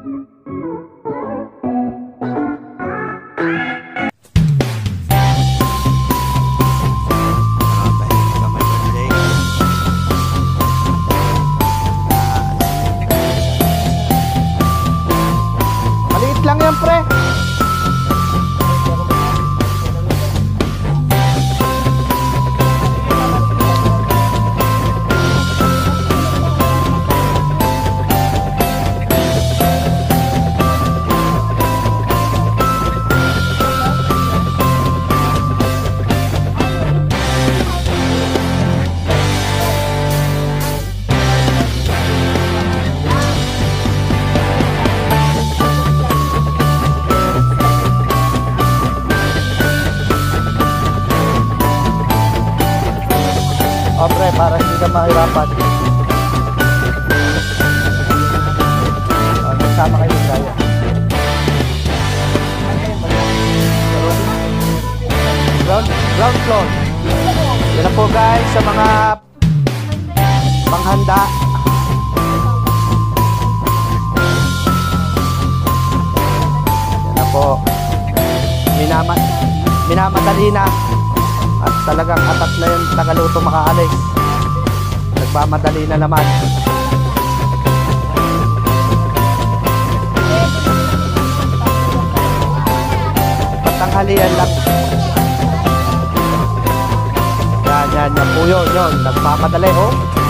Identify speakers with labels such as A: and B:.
A: Lang yan, pre. O, pre, para hindi ka mahirapan. O, nagsama kayo ng gaya. Ground floor. Yan na po, guys, sa mga panghanda. Yan na po. Minamadali na. At talagang atat na yung tagaluto makaalis. Nagmamadali na naman. Patanghalian lang. Yan po yun. Nagmamadali, oh.